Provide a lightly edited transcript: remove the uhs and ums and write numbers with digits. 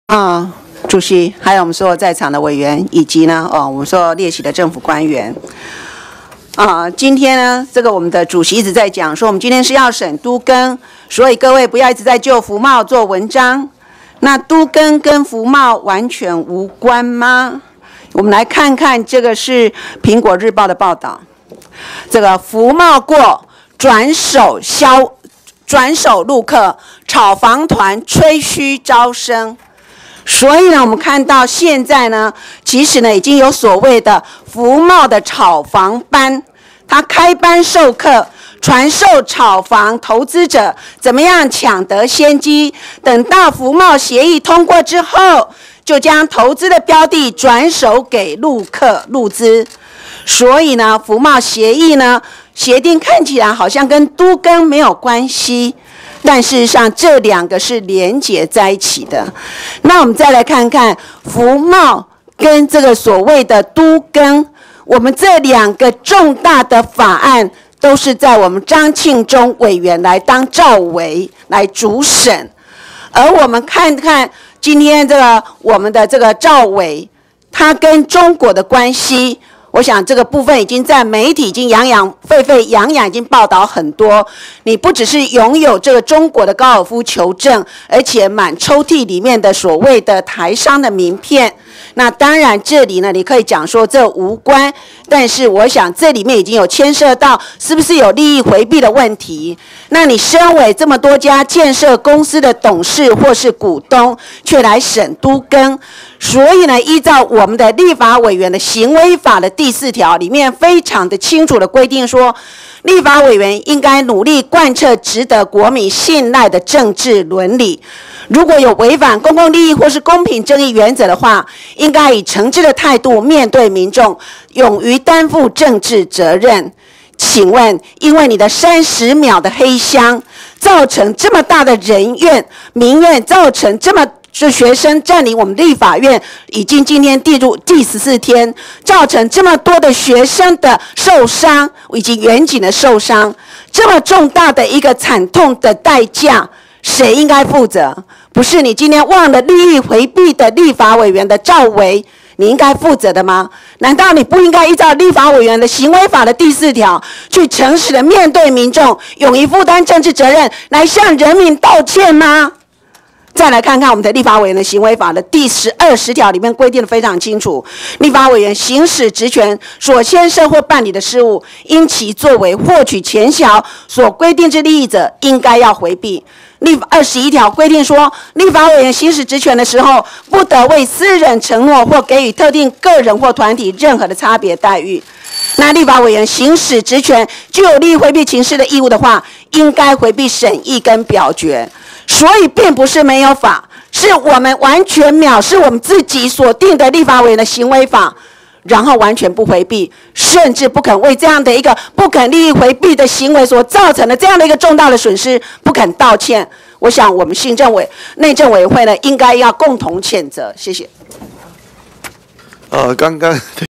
主席，还有我们所有在场的委员，以及呢，我们所有列席的政府官员。今天呢，这个我们的主席一直在讲说，我们今天是要审都更，所以各位不要一直在就服贸做文章。那都更跟服贸完全无关吗？我们来看看，这个是苹果日报的报道。这个服贸过，转手陆客，炒房团吹嘘招生。所以呢，我们看到现在呢，其实呢已经有所谓的服贸的炒房班，它开班授课，传授炒房投资者怎么样抢得先机。等到服贸协议通过之后，就将投资的标的转手给陆客入资。所以呢，服贸协议呢，协定看起来好像跟都更没有关系。但事实上，这两个是连结在一起的。那我们再来看看服贸跟这个所谓的都更，我们这两个重大的法案都是在我们张庆忠委员来当召委来主审。而我们看看今天这个我们的这个召委，他跟中国的关系。我想这个部分已经在媒体已经沸沸扬扬，已经报道很多。你不只是拥有这个中国的高尔夫球证，而且满抽屉里面的所谓的台商的名片。那当然这里呢，你可以讲说这无关，但是我想这里面已经有牵涉到是不是有利益回避的问题。那你身为这么多家建设公司的董事或是股东，却来审都更。所以呢，依照我们的立法委员的行为法的第4条里面非常的清楚的规定说，立法委员应该努力贯彻值得国民信赖的政治伦理。如果有违反公共利益或是公平正义原则的话，应该以诚挚的态度面对民众，勇于担负政治责任。请问，因为你的30秒的黑箱，造成这么大的人怨民怨，造成这么学生占领我们立法院，已经今天第14天，造成这么多的学生的受伤以及远景的受伤，这么重大的一个惨痛的代价，谁应该负责？不是你今天忘了利益回避的立法委员的召委，你应该负责的吗？难道你不应该依照立法委员的行为法的第4条，去诚实的面对民众，勇于负担政治责任，来向人民道歉吗？再来看看我们的立法委员的行为法的第10条里面规定的非常清楚，立法委员行使职权所牵涉或办理的事务，因其作为获取钱小所规定之利益者，应该要回避。21条规定说，立法委员行使职权的时候，不得为私人承诺或给予特定个人或团体任何的差别待遇。那立法委员行使职权具有利益回避情势的义务的话，应该回避审议跟表决。所以并不是没有法，是我们完全藐视我们自己所定的立法委员的行为法，然后完全不回避，甚至不肯为这样的一个不肯利益回避的行为所造成的这样的一个重大的损失不肯道歉。我想我们内政委员会呢，应该要共同谴责。谢谢。 刚刚